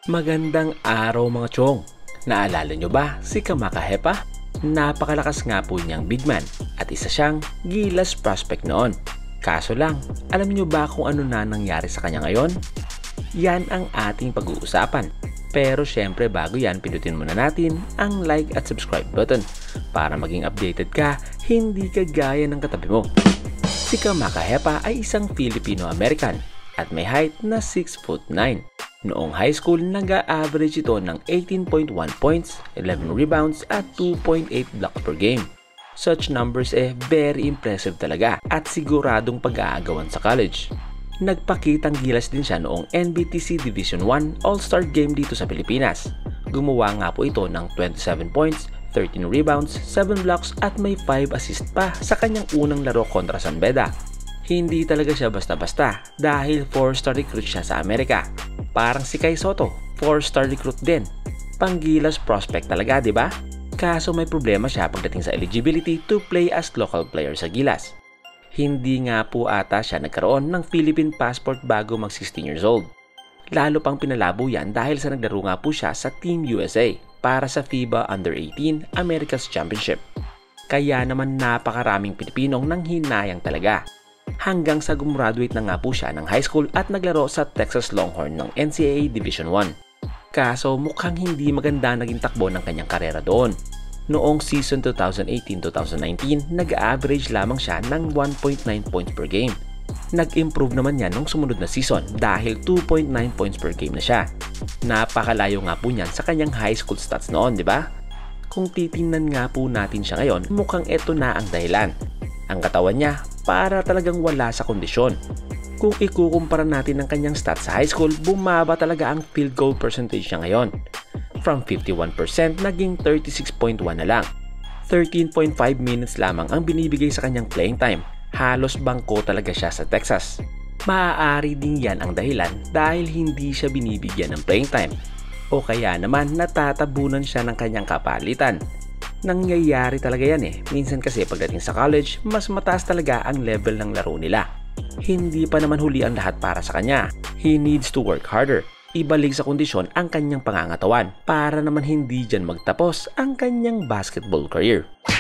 Magandang araw mga chong! Naalala nyo ba si Kamaka Hepa? Napakalakas nga po niyang big man at isa siyang gilas prospect noon. Kaso lang, alam nyo ba kung ano na nangyari sa kanya ngayon? Yan ang ating pag-uusapan. Pero syempre bago yan, pindutin muna natin ang like at subscribe button para maging updated ka, hindi ka gaya ng katabi mo. Si Kamaka Hepa ay isang Filipino-American at may height na 6'9". Noong high school, nag-a-average ito ng 18.1 points, 11 rebounds at 2.8 blocks per game. Such numbers very impressive talaga at siguradong pag-aagawan sa college. Nagpakitang gilas din siya noong NBTC Division I All-Star Game dito sa Pilipinas. Gumawa nga po ito ng 27 points, 13 rebounds, 7 blocks at may 5 assists pa sa kanyang unang laro kontra San Beda. Hindi talaga siya basta-basta dahil 4-star recruit siya sa Amerika. Parang si Kai Soto, 4-star recruit din. Panggilas prospect talaga, di ba? Kaso may problema siya pagdating sa eligibility to play as local player sa Gilas. Hindi nga po ata siya nagkaroon ng Philippine passport bago mag 16 years old. Lalo pang pinalabo yan dahil sa naglaro nga po siya sa Team USA para sa FIBA Under-18 America's Championship. Kaya naman napakaraming Pilipinong nanghinayang talaga. Hanggang sa gumraduate na nga po siya ng high school at naglaro sa Texas Longhorn ng NCAA Division I. Kaso mukhang hindi maganda naging takbo ng kanyang karera doon. Noong season 2018-2019, nag-average lamang siya ng 1.9 points per game. Nag-improve naman yan nung sumunod na season dahil 2.9 points per game na siya. Napakalayo nga po niyan sa kanyang high school stats noon, di ba? Kung titingnan nga po natin siya ngayon, mukhang ito na ang dahilan. Ang katawan niya para talagang wala sa kondisyon. Kung ikukumpara natin ang kanyang stats sa high school, bumaba talaga ang field goal percentage niya ngayon. From 51% naging 36.1 na lang. 13.5 minutes lamang ang binibigay sa kanyang playing time. Halos bangko talaga siya sa Texas. Maaari din yan ang dahilan dahil hindi siya binibigyan ng playing time. O kaya naman natatabunan siya ng kanyang kapalitan. Nangyayari talaga yan Minsan kasi pagdating sa college, mas mataas talaga ang level ng laro nila. Hindi pa naman huli ang lahat para sa kanya. He needs to work harder. Ibalik sa kondisyon ang kanyang pangangatawan para naman hindi dyan magtapos ang kanyang basketball career.